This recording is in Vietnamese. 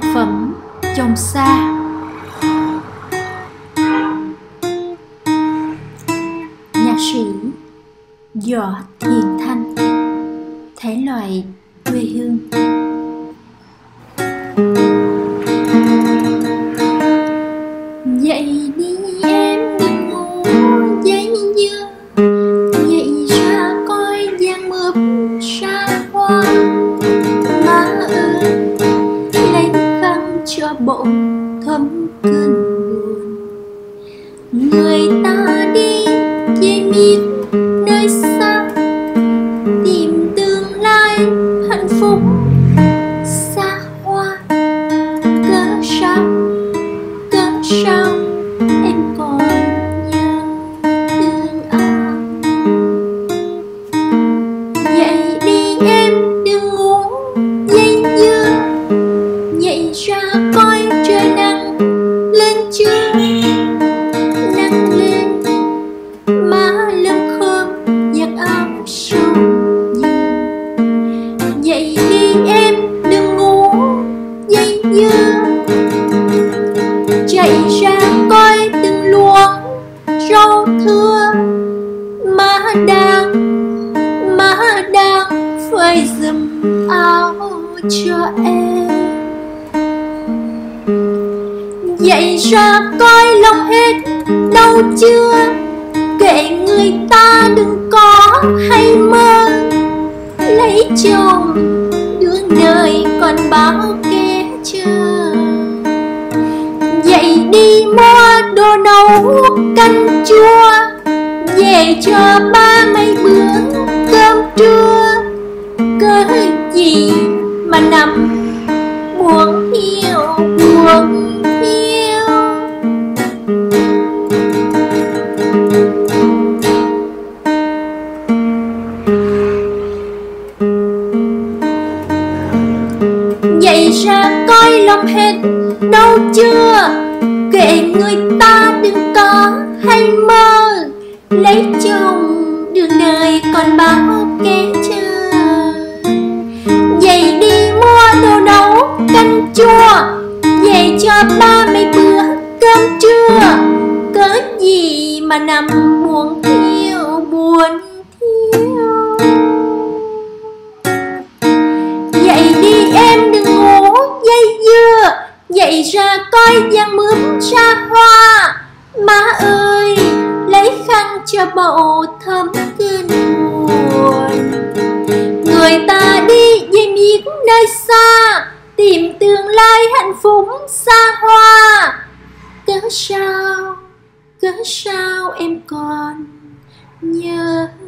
phẩm Chồng xa. Nhạc sĩ Võ Thiền Thanh. Thể loại quê hương. Dậy đi em đừng ngủ dây dưa, dậy ra coi giang mướp xa hoa. Má ơi lấy khăn cho bụng thấm cơn buồn. Người ta đi về miền nơi xa, tìm tương lai hạnh phúc xa hoa. Cớ sao em còn nhớ thương anh? Dậy đi em đừng ngủ dây dưa, dậy ra coi trời nắng lên chưa. Nắng lên má lấm khơm giặt áo sâu giường. Dậy đi em đừng ngủ dây dưa, chạy ra coi từng luống rau thưa. Má đang phơi giùm áo cho em. Dậy ra coi lòng hết đau chưa, kệ người ta đừng có hay mơ. Lấy chồng đường đời còn bao kẻ chờ. Dậy đi mua đồ nấu canh chua, về cho ba mấy bữa cơm trưa. Cớ gì mà nằm buồn hiu buồn hiu. Dậy ra coi lòng hết đau chưa, kệ người ta đừng có hay mơ. Lấy chồng đường đời còn bao kẻ chờ. Dậy đi mua đồ nấu canh chua, về cho ba mấy bữa cơm trưa. Cớ gì mà nằm buồn thiêu buồn thiêu. Dậy đi em đừng ngủ dây dưa, dậy ra coi giang mướp ra hoa. Má ơi lấy khăn cho bầu thấm cơn buồn. Người ta đi về miền nơi xa, tìm tương lai hạnh phúc xa hoa. Cớ sao em còn nhớ